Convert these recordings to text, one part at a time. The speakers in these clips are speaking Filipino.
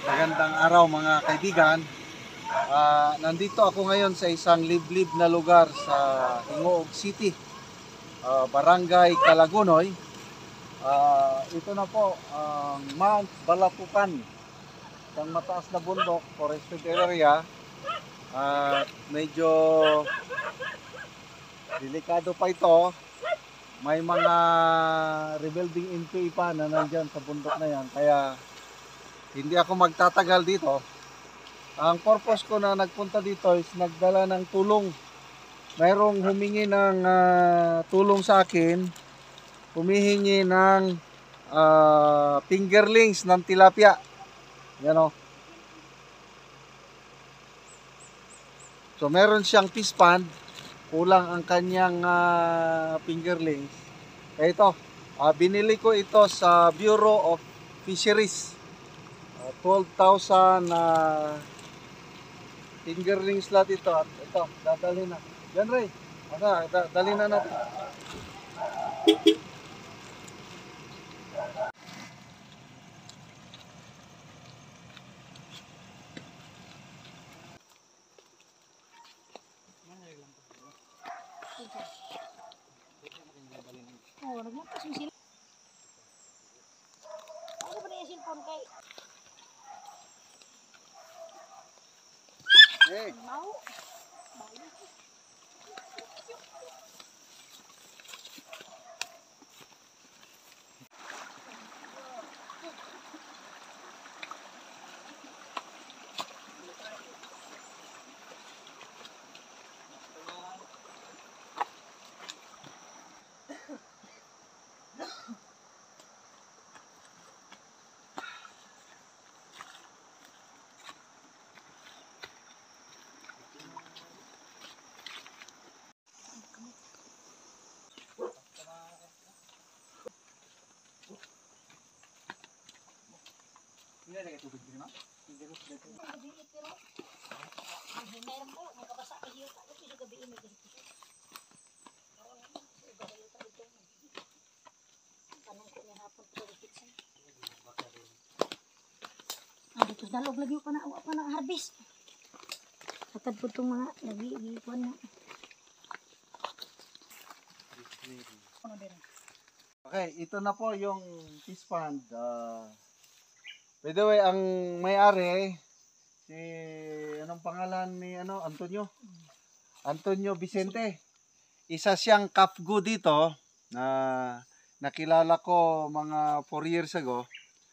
Magandang araw mga kaibigan. Nandito ako ngayon sa isang liblib na lugar sa Hingoog City, Barangay Calagunoy. Ito na po ang Mount Balapucan, isang mataas na bundok, forested area. Medyo delikado pa ito. May mga rebuilding NPA pa na nandyan sa bundok na yan, kaya hindi ako magtatagal dito. Ang purpose ko na nagpunta dito is nagdala ng tulong. Mayroong humingi ng tulong sa akin, humihingi ng fingerlings ng tilapia. Yan o. So meron siyang fish pond, kulang ang kanyang fingerlings. Kaya ito, binili ko ito sa Bureau of Fisheries. 12,000 fingerlings lahat ito. At ito, dadali na. Yan Ray, dali na natin. Oh, nagmutas yung sila. Ano ba na yung cellphone kay? Hey. Mau? Hindi na kayo tubig din, no? Meron po, magkabasa kayo. Tapos yung gabi ini. Tanong ko niya hapon po ulit siya. Dito sa dalog lagi pa na harvest. Katad po itong mga nag-iikuan na. Okay, ito na po yung fish pond. By the way, ang may-ari si anong pangalan ni Antonio? Antonio Vicente. Isa siyang kafgo dito na nakilala ko mga 4 years ago.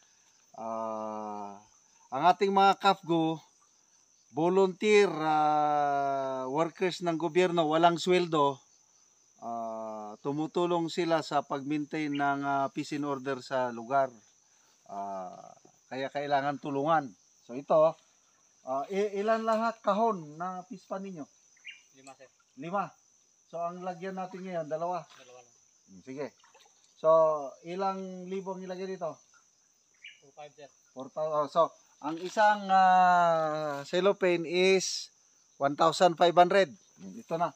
Ang ating mga kafgo, volunteer workers ng gobyerno, walang sweldo. Tumutulong sila sa pag-maintain ng peace and order sa lugar. Kaya kailangan tulungan. So ito, ilan lahat kahon na fish pond ninyo? 5, sir. 5. So ang lagyan natin ngayon, 2. Dalawa lang. Sige. So ilang libong ilagay dito? 4, 5, sir. 4,000. So ang isang cellophane is 1,500. Ito na.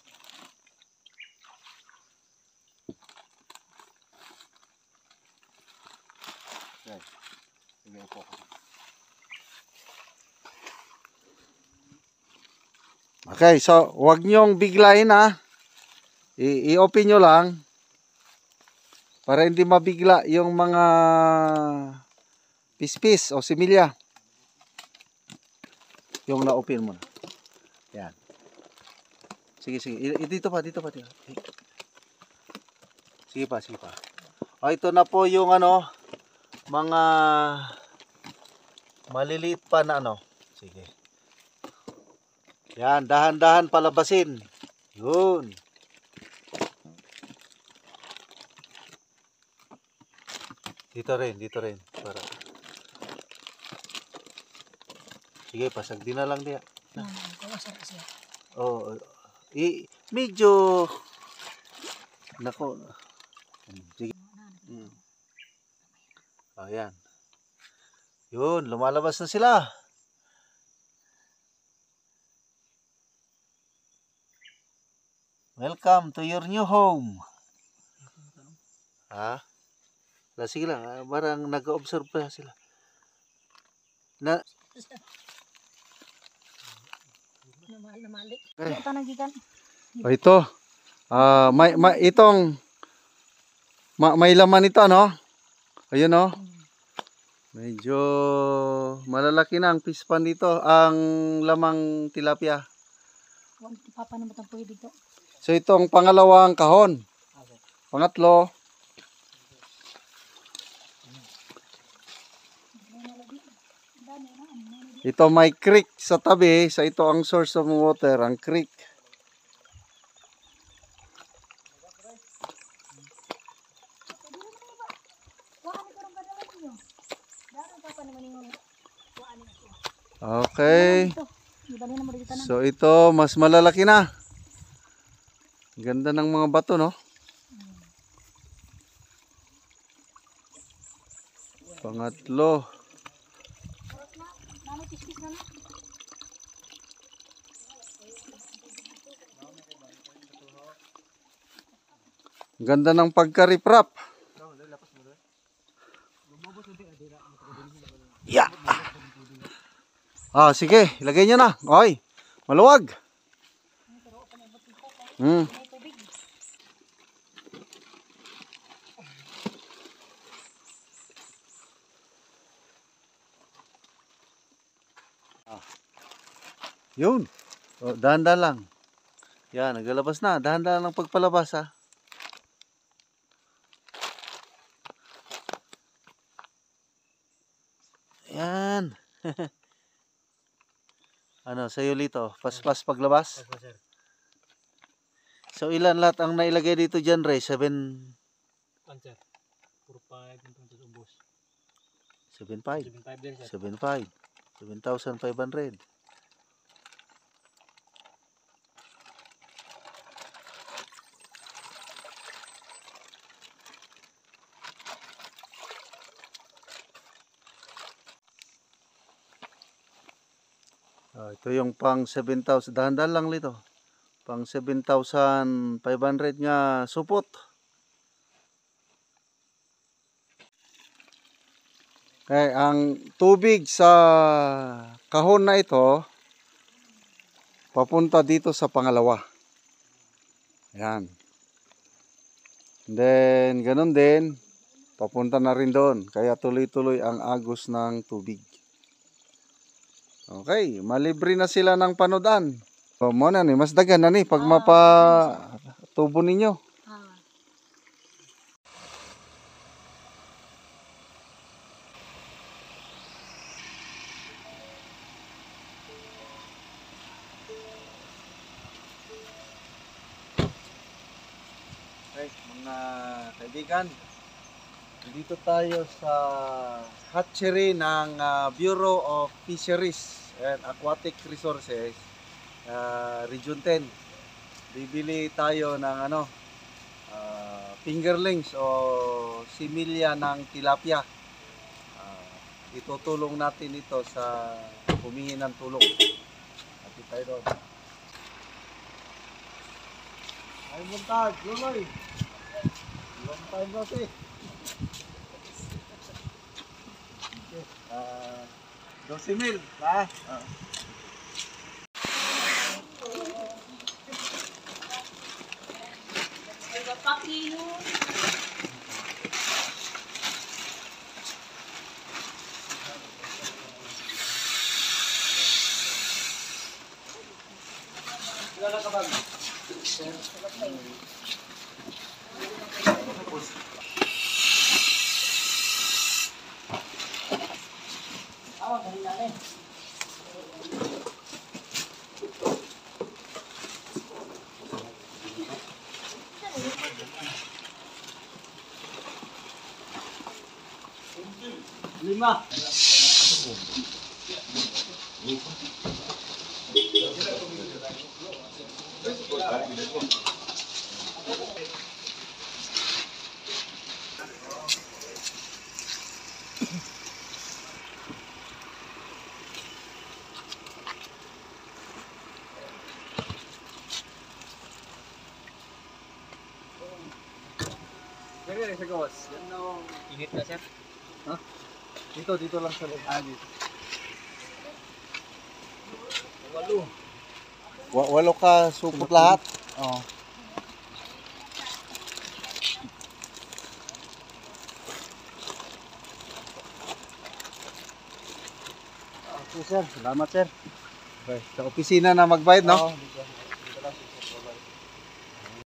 Okay. Sige, upo. Okay, so wag niyong biglayin ha. I-open nyo lang para hindi mabigla yung mga pispis o similya. Yung na-open mo na. Yan. Sige. Dito pa. Sige pa. O, ito na po yung mga maliliit pa na Sige. Yan, dahan-dahan palabasin. Yun. Dito rin. Para. Sige, pasagdi na lang diya. Kawasan kasi. Oh, medyo nako. Sige. Ayan. Yun, lumalabas na sila. Welcome to your new home. Sige lang, parang nag-observe pa sila. Na, Namalik. Okay. Ito nagikan. oh, ito. Itong may laman ito, no? Ayun, no? Medyo malalaki na ang fish pan dito, ang lamang tilapia. Papa naman itong pwede dito. So itong pangalawang kahon. Pangatlo. Ito may creek sa tabi, sa ito ang source of water, ang creek. Okay. So ito, mas malalaki na. Ganda ng mga bato, no? Pangatlo. Ganda ng pagkariprap. Yeah. Sige, ilagay nyo na. Okay, maluwag. Yun. Dahan-dahan lang. Yan, naglalabas na. Dahan-dahan lang pagpalabas, ha. Yan. Ano, sa'yo Lito? Pas-pas paglabas? Opo, sir. So, ilan lahat ang nailagay dito dyan, Ray? 7... Sir. 4-5 yung ito ubos. 7.5. 7-5 din, sir. 7.5. 7,500. Ito yung pang 7,000. Dahan-dahan lang nito. Pang 7,500 nga supot. Okay, ang tubig sa kahon na ito papunta dito sa pangalawa. Yan. Then, ganun din, papunta na rin doon. Kaya tuloy-tuloy ang agos ng tubig. Okay, malibre na sila ng panodan. So, muna ni, mas dagan na ni pag mapatubo ninyo. Okay, mga kaibigan, dito tayo sa hatchery ng Bureau of Fisheries and Aquatic Resources, Region 10. Bibili tayo ng fingerlings o similya ng tilapia. Itutulong natin ito sa humingi ng tulong. At tayo doon. Ay, buntag, luloy. Long time na ito eh. Okay. 12,000, ha? Wala ka ba? Lima. Ganyan sa gawas. Yan na. Init na, sir. Ha? Dito lang sa loob. Dito. Walo ka supot lahat? Oo. Okay sir, salamat sir. Okay. Sa opisina na magbayad, no? Oo,